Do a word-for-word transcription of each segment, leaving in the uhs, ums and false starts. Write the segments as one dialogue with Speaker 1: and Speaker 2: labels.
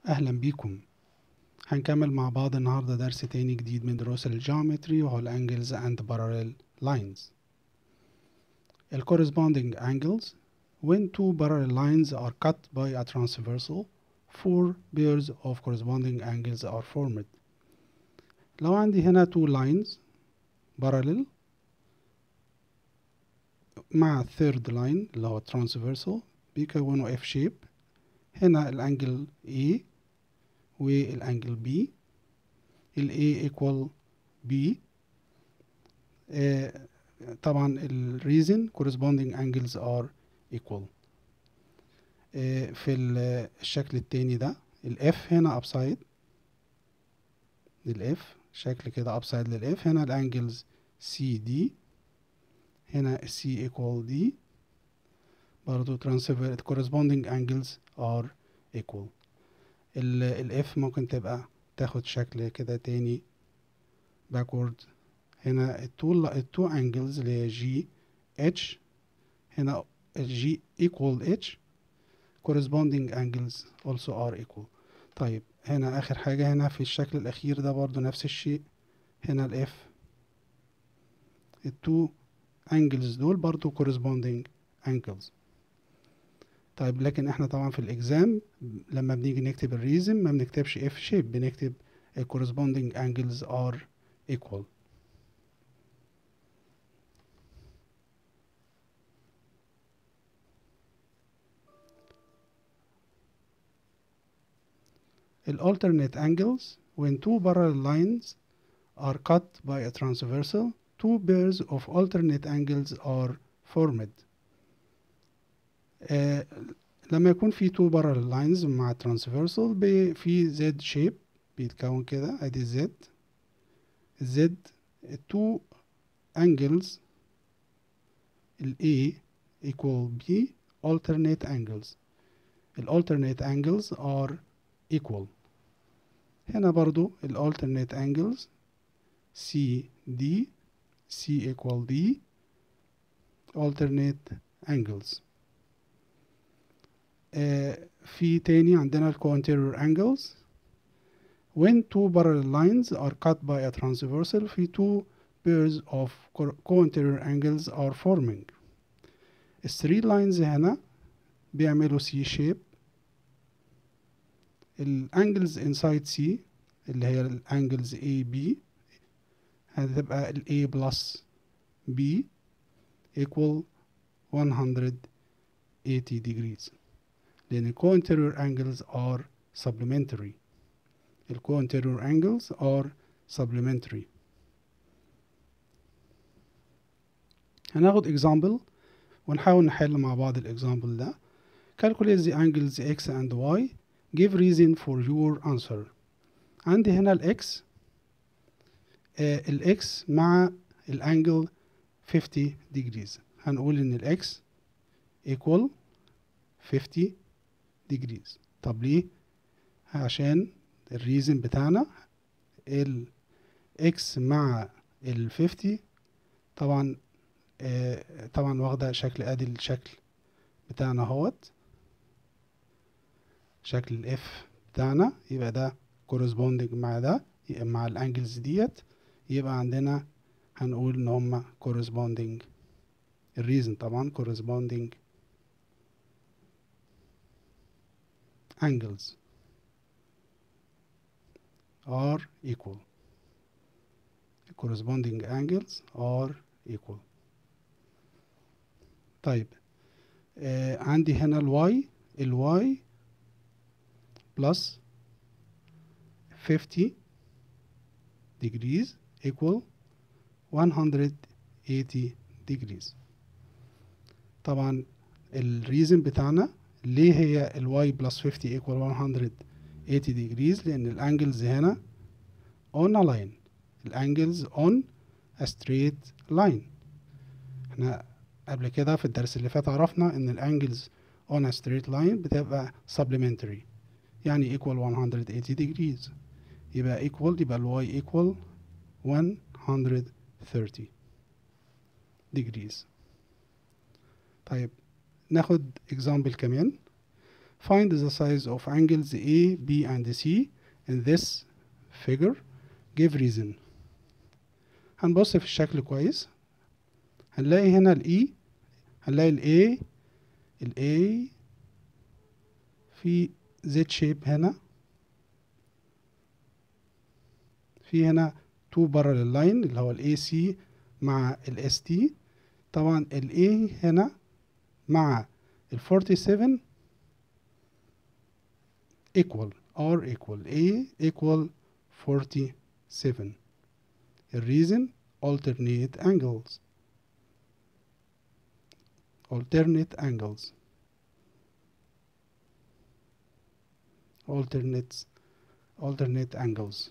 Speaker 1: أهلا بيكم. هنكمل مع بعض النهاردة درس تاني جديد من دروس الجيومتري وهو ال angles and parallel lines. ال corresponding angles when two parallel lines are cut by a transversal four pairs of corresponding angles are formed. لو عندي هنا two lines parallel مع third line اللي هو transversal بيكونوا F shape. هنا الانجل A والانجل B، ال A equal B. آه طبعا ال reason corresponding angles are equal. آه في الشكل التاني ده ال F هنا upside لل F، شكل كده upside لل F. هنا الانجلز C D، هنا C equal D، برضو transfer corresponding angles are equal. ال ال F ممكن تبقى تاخد شكل كده تاني backward. هنا التو التو angles اللي هي G H، هنا G equal H corresponding angles also are equal. طيب هنا آخر حاجة هنا في الشكل الأخير ده برضو نفس الشيء. هنا ال F التو angles دول برضو corresponding angles. طيب لكن احنا طبعا في الإكزام لما بنيجي نكتب الريزم ما بنكتبش F shape، بنكتب corresponding angles are equal. ال alternate angles when two parallel lines are cut by a transversal two pairs of alternate angles are formed. آه لما يكون في two parallel lines مع transversal في Z shape بيتكون كده، ادي Z Z two angles ال A equal B alternate angles. ال alternate angles are equal. هنا برضو ال alternate angles C D C equal D alternate angles. آه في تاني عندنا ال co-anterior angles when two parallel lines are cut by a transversal في two pairs of co-anterior angles are forming. ال three lines هنا بيعملوا C shape. ال angles inside C اللي هي ال angles A B هتبقى ال A plus B equal one hundred eighty degrees لأن ال co-anterior angles are supplementary. ال co-anterior angles are supplementary. هناخد example ونحاول نحل مع بعض ال example ده. Calculate the angles X and Y. Give reason for your answer. عندي هنا ال X آه ال X مع الانجل fifty degrees. هنقول ان ال X equal fifty degrees. طب ليه؟ عشان الريزن بتاعنا ال X مع ال fifty طبعا آه طبعا واخدة شكل ادي الشكل بتاعنا اهوت، شكل ال F بتاعنا، يبقى ده corresponding مع ده مع الانجلز ديت، يبقى عندنا هنقول ان هما corresponding. الريزن طبعا corresponding angles are equal. corresponding angles are equal. طيب آه عندي هنا ال y ال y plus fifty degrees equal one hundred eighty degrees. طبعا الريزن بتاعنا ليه هي ال y plus fifty equal one hundred eighty degrees؟ لأن الانجلز هنا on a line. الانجلز on a straight line. احنا قبل كده في الدرس اللي فات عرفنا ان الانجلز on a straight line بتبقى supplementary يعني equal one hundred eighty degrees. يبقى equal يبقى ال y equal one hundred thirty degrees. طيب ناخد example كمان. find the size of angles A, B and C in this figure. give reason. هنبص في الشكل كويس، هنلاقي هنا ال E، هنلاقي ال A ال A في Z shape هنا، في هنا two parallel line اللي هو ال إيه سي مع ال إس تي. طبعا ال A هنا مع ال forty-seven equal or equal A equal forty-seven. The reason alternate angles alternate angles alternates alternate angles.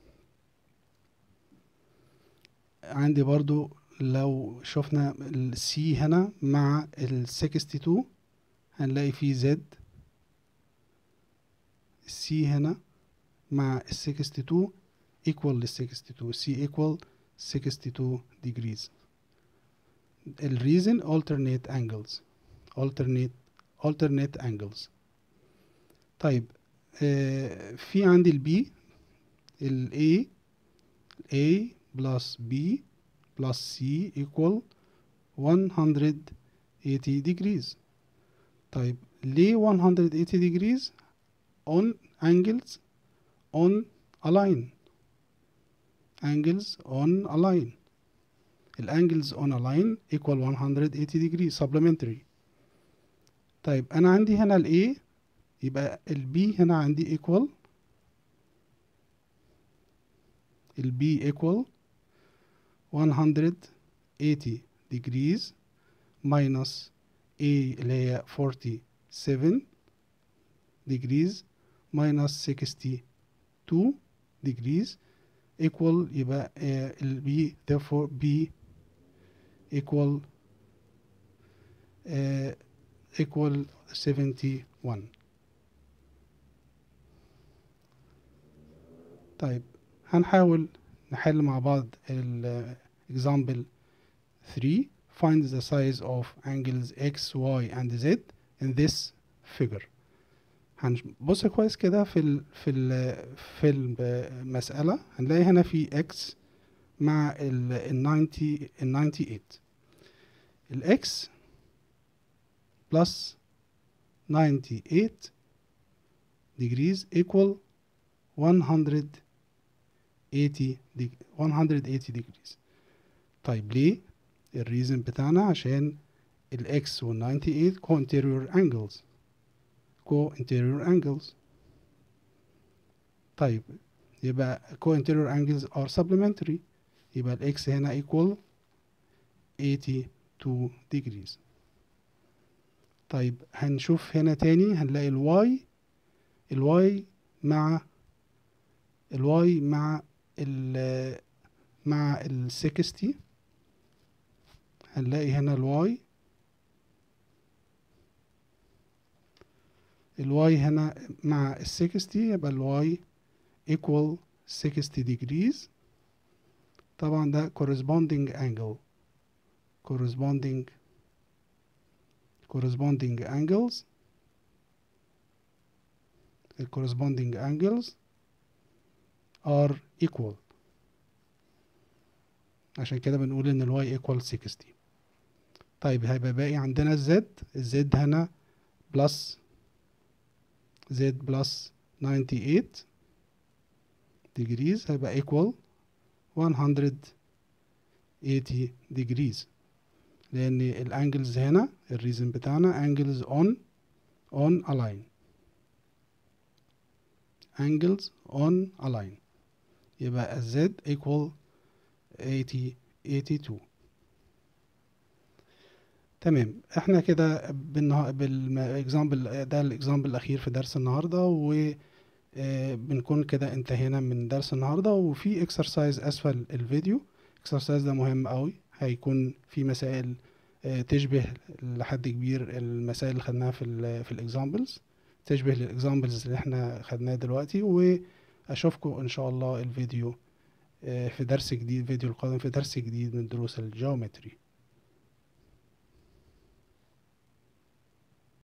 Speaker 1: عندي برضو لو شفنا ال C هنا مع ال sixty-two هنلاقي فيه Z. C هنا مع ال sixty-two equal لل sixty-two، C equal sixty-two degrees. ال reason alternate angles alternate alternate angles. طيب آه في عندي ال B ال A A plus B plus C equal one hundred eighty degrees. طيب ليه one hundred eighty degrees on angles on a line angles on a line ال angles on a line equal one hundred eighty degrees supplementary. طيب أنا عندي هنا ال A يبقى ال B هنا عندي equal ال B equal one hundred eighty degrees minus A اللي هي forty-seven degrees minus sixty-two degrees equal يبقى uh, ال B therefore B equal uh, equal seventy-one. طيب هنحاول نحل مع بعض ال example three. Find the size of angles X, Y and Z in this figure. هنبص كويس كده في ال في ال في المسألة هنلاقي هنا في X مع ال ninety ال ninety-eight. ال X plus ninety-eight degrees equal one hundred eighty degrees. طيب ليه؟ الريزن بتاعنا عشان ال X وال ninety-eight co-interior angles co-interior angles. طيب يبقى co-interior angles are supplementary، يبقى ال X هنا equal eighty-two degrees. طيب هنشوف هنا تاني هنلاقي ال Y ال Y مع ال Y مع ال مع ال sixty هنلاقي هنا ال Y ال Y هنا مع ال sixty يبقى ال Y equal sixty degrees. طبعا ده corresponding angle corresponding corresponding angles the corresponding angles are equal. عشان كده بنقول ان ال Y equal sixty. طيب هيبقى باقي عندنا Z الZ هنا plus Z plus ninety-eight degrees هيبقى equal one hundred eighty degrees، لأن الانجلز هنا الريزن بتاعنا angles on on a line angles on a line يبقى Z equal eighty eighty-two. تمام احنا كده بالاكزامبل ده الاكزامبل الاخير في درس النهارده، و بنكون كده انتهينا من درس النهارده. وفي اكسرسايز اسفل الفيديو، الاكسرسايز ده مهم قوي، هيكون في مسائل تشبه لحد كبير المسائل اللي خدناها في في الاكزامبلز، تشبه للاكزامبلز اللي احنا خدناها دلوقتي. واشوفكم ان شاء الله الفيديو في درس جديد، الفيديو القادم في درس جديد من دروس الجيومتري.